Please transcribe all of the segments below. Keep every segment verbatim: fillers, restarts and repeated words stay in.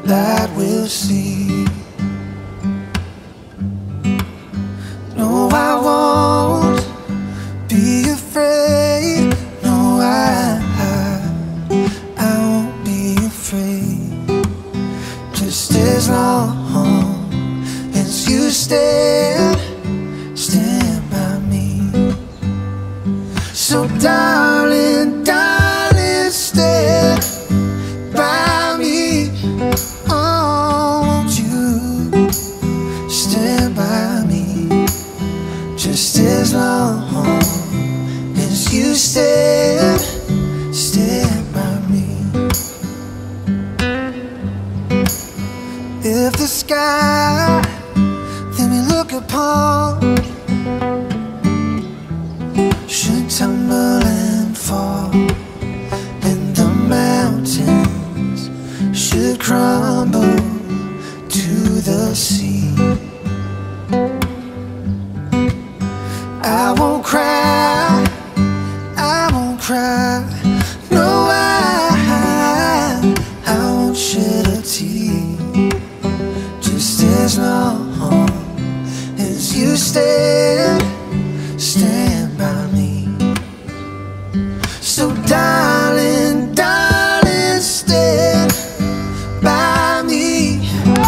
that we'll see. No, I won't be afraid. No, I, I, I won't be afraid. Just as long as you stand, stand by me. So darling, darling, stand by me. Oh, won't you stand by me? Just as long as you stand, stand by me. If the sky that we look upon should tumble and fall, and the mountains should crumble to the sea, I won't cry, I won't cry. No, I, I won't shed a tear. Just as long as you stand, stand by me. So darling, darling, stand by me.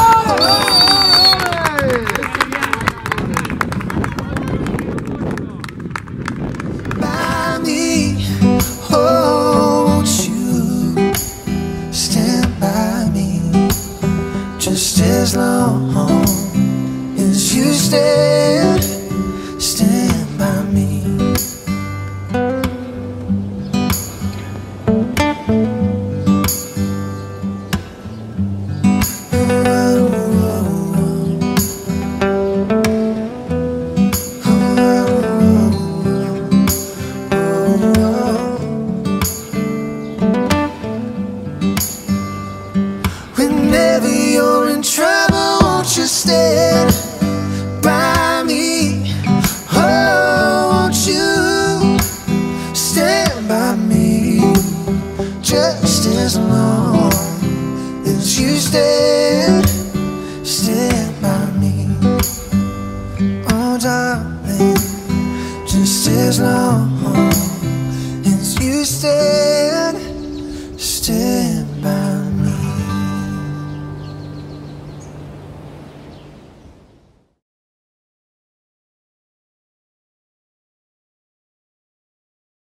By me. Oh, won't you stand by me? Just as long as you stand, stand by me. Whenever you're in trouble, won't you stand by me? Oh, won't you stand by me? Just as long as you stand, stand by me. Oh, darling, just as long as you stand, stand